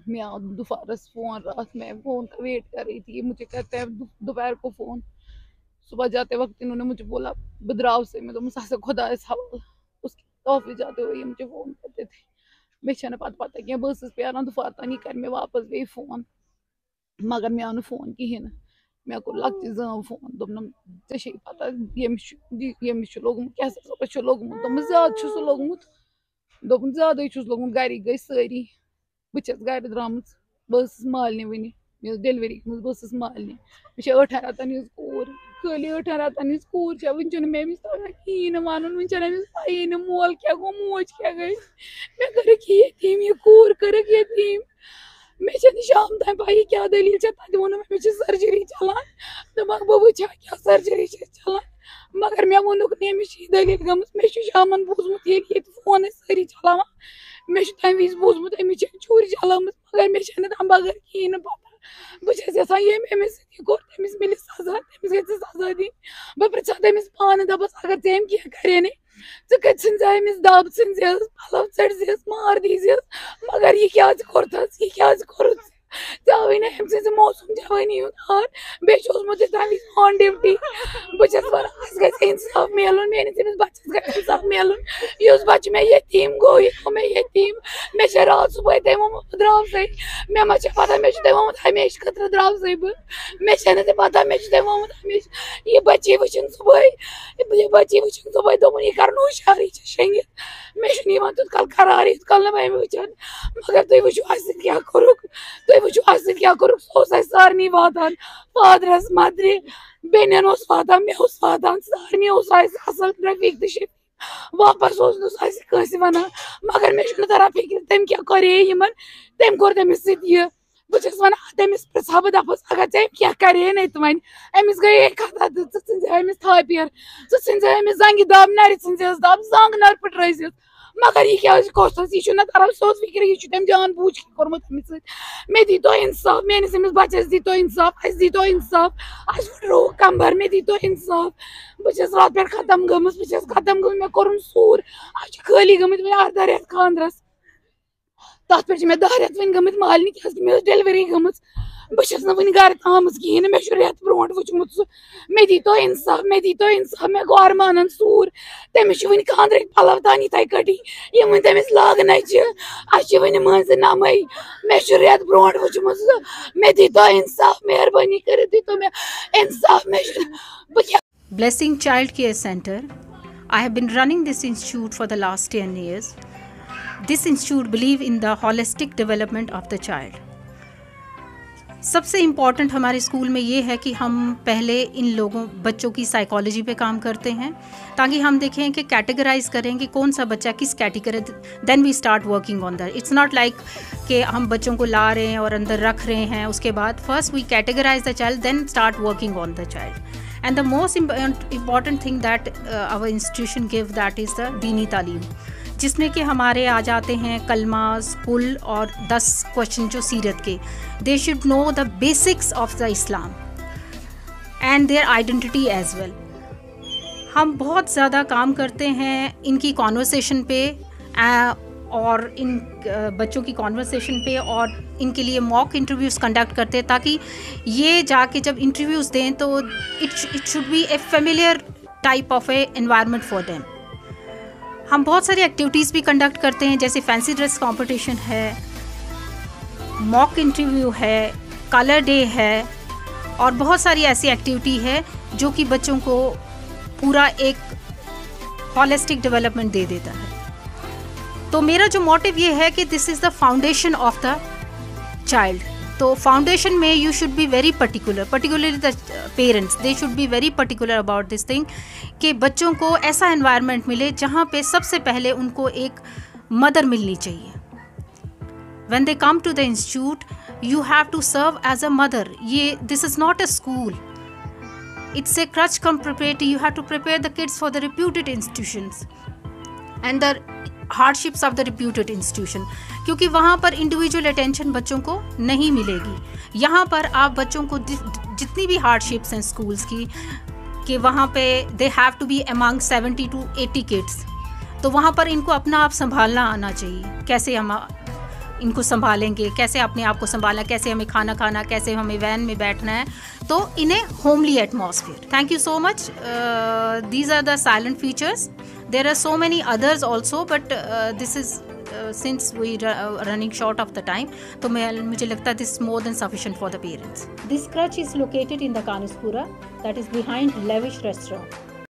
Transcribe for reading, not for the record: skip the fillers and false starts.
मैं दोपहर फोन रात में फोन का वेट कर रही थी, मुझे कहते हैं दोपहर को फोन, सुबह जाते वक्त इन्होंने मुझे बोला बदराव से, मैं तो मुझसे खुदा सवाल उसकी ऑफिस जाते हुए ये मुझे फोन करते थे। मे पता क्या बस पेरान दोपहर तानी कर मे वापस बे फोन, मगर मे आव फोन कहें, मे कोर लक्चि जम फोन दोपन ऐ पता यमिस लोगमुत कैसा सबस लोगमुत, दोपन ज्यादा सह लोगमुत, दोपन ज्यादा लोगमुत, गरिक गई सारी, बस गर द्रामच, बस मालने वन मे डिलीवरी बस मालने, मे 8 रतन हज कूर, खाली 8 रतन हज कूर वन मे कहीं वन वन पी मोल क्या गो मोज क्या गई, मे करक यतीम यह कूर करक यतीम, मे शाम तक पी क्या दलील तक वो मे सर्जरी चलान, दपक बह वुचा क्या सर्जरी चलान, मगर मे वोनुक अमिस दलील गम, मे शामन बूजमुत ये फोन सारी चलान, मे तम वज बूजमुत अमिस चूर चलाम, मगर मे तम बगैर कहीं पता, बहुत यहां ये अमिस कोर तमिस मिल सजा, तमिस ग सजा दी, बह पृछा तमिस पान दपस अगर ऐम क्या करे नी थ अमिस दब थ पलव चढ़ मार दी, मगर यह क्या कोरथस यह क्या कोर वे अम स मौसम जवानी हार बेमुत ऑन ड्यूटी, बहुत वन इंसाफ मिलन मेस बच्चस गई इंसाफ मिलन, इस बच्चे मे यतीम गो यह मे यतीम, मे रात सुबह तमोत द्राव सही, मे मा पता मे तमोत हमेश खतर द्राव सही बह, मे पता मे तमोत हमेश यह बच्चे वुचन सुबह, यह बच्चे वुचन सुबह दोपन यह कर हुशारी शेंगित, मे तुत कल करार इत कल न वुचान, मगर तुम वो क्या कोरुक, तुम वो क्या कोरुक, सह सारे वातान फादरस मदर बेन वातान मे वातान सारे असल रफीक तो शफीक, वापस कंस वन, मगर मे तरह फिक्र तम क्या करे तम कोर तमिस बहुत वन तमिस पृछा बह दपस अगर ऐम क्या करे नी वन अमिस गई खता अमिस थापियर अमिस जंग दब नर दब जंग नर पटरस, मगर यह क्या कोस यह तरह सोच फिक्र यह तम जान बूझ के कोर्मुत अमिस मे दी तो इंसाफ, मेस अमिस बच्चस दी तो इंसाफ, अस दी तो इंसाफ, अस फुटरो कंबर मे दी तो इंसाफ, बहुत रात पे खत्म गमस, बहुत खत्म गम, मे कोर सूर आज खाली गमित मे 8 रेत खानदरस, तथ पे मे 10 रेत वन गमित मालनी क्या मे डिलीवरी गम, बहुत वन गर आमज कहीं मे रेत ब्रो वुचमुत सह, मे दी तो इंसाफ, मे दी तो इंसाफ, मे गो अरमान सूर तमिस वन खानदर पलव तान इत कटी यम वन तमिस लागन अस वन मज नमे, मे रेत ब्रो वुचमुत सह, मे दी तो इंसाफ, मेहरबानी कर दी तो मे इंसाफ, मे Blessing Child Care Center. I have been running this institute for the last 10 years. This institute believes in the holistic development of the child. सबसे इम्पॉर्टेंट हमारे स्कूल में ये है कि हम पहले इन बच्चों की साइकोलॉजी पे काम करते हैं, ताकि हम देखें कि कैटेगराइज करें कि कौन सा बच्चा किस category, then we start working on that. It's not like कि हम बच्चों को ला रहे हैं और अंदर रख रहे हैं, उसके बाद first we categorize the child, then start working on the child. And the most important thing that our institution give, that is the दीनी तालीम, जिसमें कि हमारे आ जाते हैं कलमा, कुल और 10 क्वेश्चन जो सीरत के. They should know the basics of the Islam and their identity as well. हम बहुत ज़्यादा काम करते हैं इनकी कॉन्वर्सेशन पे और इन बच्चों की कॉन्वर्सेशन पे, और इनके लिए मॉक इंटरव्यूज़ कंडक्ट करते हैं, ताकि ये जाके जब इंटरव्यूज़ दें तो it should be a familiar type of a environment for them. हम बहुत सारी एक्टिविटीज़ भी कंडक्ट करते हैं, जैसे फैंसी ड्रेस कंपटीशन है, मॉक इंटरव्यू है, कलर डे है, और बहुत सारी ऐसी एक्टिविटी है जो कि बच्चों को पूरा एक हॉलिस्टिक डेवलपमेंट दे देता है. तो मेरा जो मोटिव ये है कि this is the foundation of the child. तो फाउंडेशन में you should be very particularly the parents, they should be very particular about this thing, कि बच्चों को ऐसा एनवायरनमेंट मिले जहाँ पे सबसे पहले उनको एक मदर मिलनी चाहिए. When they come to the institute you have to serve as a mother. ये this is not a school, it's a crutch come preparatory. You have to prepare the kids for the reputed institutions and the hardships of the reputed institution, क्योंकि वहाँ पर individual attention बच्चों को नहीं मिलेगी. यहाँ पर आप बच्चों को जितनी भी हार्डशिप्स हैं स्कूल्स की, कि वहाँ पे they have to be among 70 to 80 kids, तो वहाँ पर इनको अपना आप संभालना आना चाहिए. कैसे हम ان کو संभालेंगे, कैसे अपने आप को संभालना, कैसे हमें खाना खाना, कैसे हमें वैन में बैठना है, तो इन ए homely atmosphere. Thank you so much. These are the silent features. There are so many others also, but this is since we are running short of the time, तो मुझे लगता है this is more than sufficient for the parents. This crèche is located in the Kanuspura, that is behind Lavish restaurant.